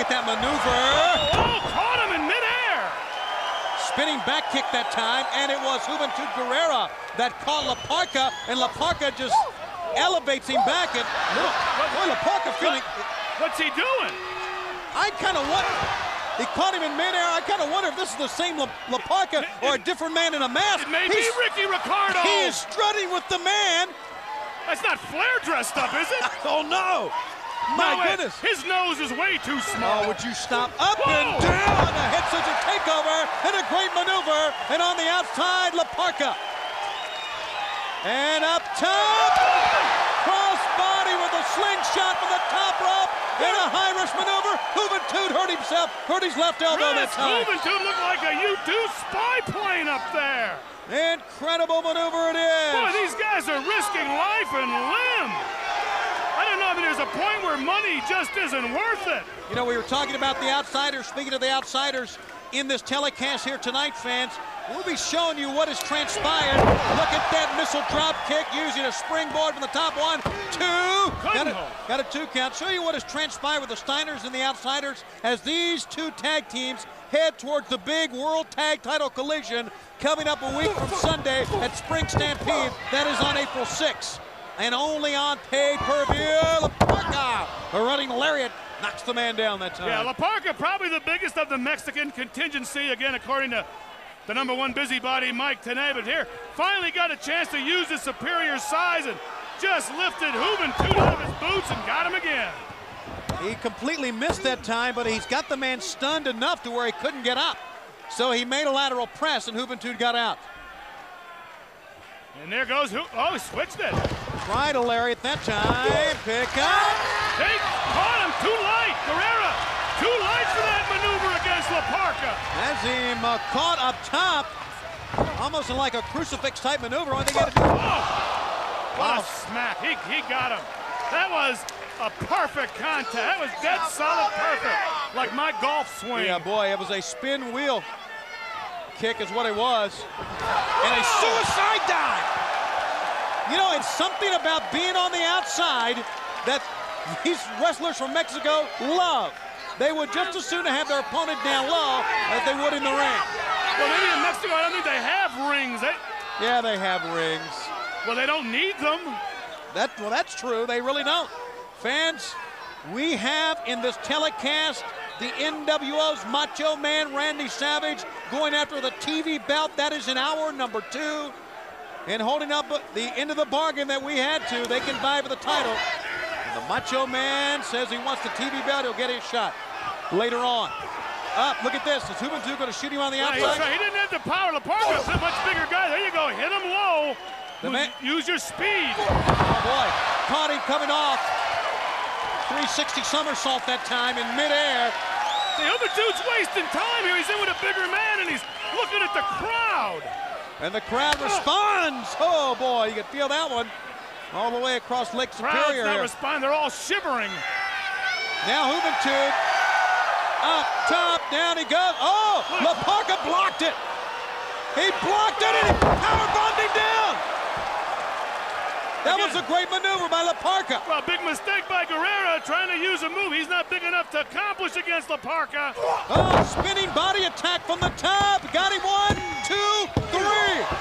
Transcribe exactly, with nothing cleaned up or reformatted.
at that maneuver. Oh, caught him in midair. Spinning back kick that time, and it was Juventud Guerrera that caught La Parka, and La Parka just elevates him back. And look, boy, La Parka feeling. What's he doing? I kind of wonder. He caught him in midair. I kind of wonder if this is the same La, La Parka or a different man in a mask. It may He's, be Ricky Ricardo. He is strutting with the man. That's not Flair dressed up, is it? Oh, no. My no, goodness. His nose is way too small. Oh, would you stop? Up Whoa. and down. A head scissor takeover and a great maneuver. And on the outside, La Parka. And up top. Cross body with a slingshot from the top rope. And a high rush maneuver. Juventud hurt himself. Hurt his left elbow that time. Juventud looked like a U two spy plane up there. Incredible maneuver it is. Boy, these guys are risking life and limb. I don't know if there's a point where money just isn't worth it. You know, we were talking about the outsiders. Speaking of the outsiders in this telecast here tonight, fans, we'll be showing you what has transpired. Look at that missile drop kick using a springboard from the top. One, two. Got a, got a two count. Show you what has transpired with the Steiners and the outsiders as these two tag teams head towards the big World Tag Title collision coming up a week from Sunday at Spring Stampede. That is on April sixth. And only on pay-per-view. La Parka, a running lariat, knocks the man down that time. Yeah, La Parka, probably the biggest of the Mexican contingency, again, according to the number one busybody, Mike Tenay. But here, finally got a chance to use his superior size and just lifted Juventud out of his boots and got him again. He completely missed that time, but he's got the man stunned enough to where he couldn't get up. So he made a lateral press, and Juventud got out. And there goes, Ju oh, he switched it. Tried a lariat that time, pick up. They caught him, too light, Guerrera. Too light for that maneuver against La Parka. As he uh, caught up top, almost like a crucifix-type maneuver. I think he had to do. Oh, what Wow. a smack, he, he got him. That was a perfect contact. That was dead solid perfect, like my golf swing. Yeah, boy, it was a spin wheel kick is what it was. And a suicide dive. You know, it's something about being on the outside that these wrestlers from Mexico love. They would just as soon have their opponent down low as they would in the ring. Well, maybe in Mexico, I don't think they have rings. They, yeah, they have rings. Well, they don't need them. That, well, that's true. They really don't. Fans, we have in this telecast the N W O's Macho Man Randy Savage going after the T V belt. That is in hour number two. And holding up the end of the bargain that we had to. They can vie for the title. And the Macho Man says he wants the T V belt. He'll get his shot later on. Up, look at this. Is Juventud going to shoot him on the Yeah, outside? he didn't have the power. La Parka's a much bigger guy. There you go. Hit him low. The man, use your speed. Oh, boy. Caught him coming off. three sixty somersault that time in midair. The other dude's wasting time here. He's in with a bigger man, and he's looking at the crowd. And the crowd responds. Oh, boy, you can feel that one all the way across Lake Superior. Crowd's not here. responding. They're all shivering. Now Juventud. Up top, down he goes. Oh, La Parka blocked it. He blocked it, and he powerbombed him down. That Again. was a great maneuver by La Parka. Well, big mistake by Guerrera trying to use a move he's not big enough to accomplish against La Parka. Oh, spinning body attack from the top. Got him one, two, three.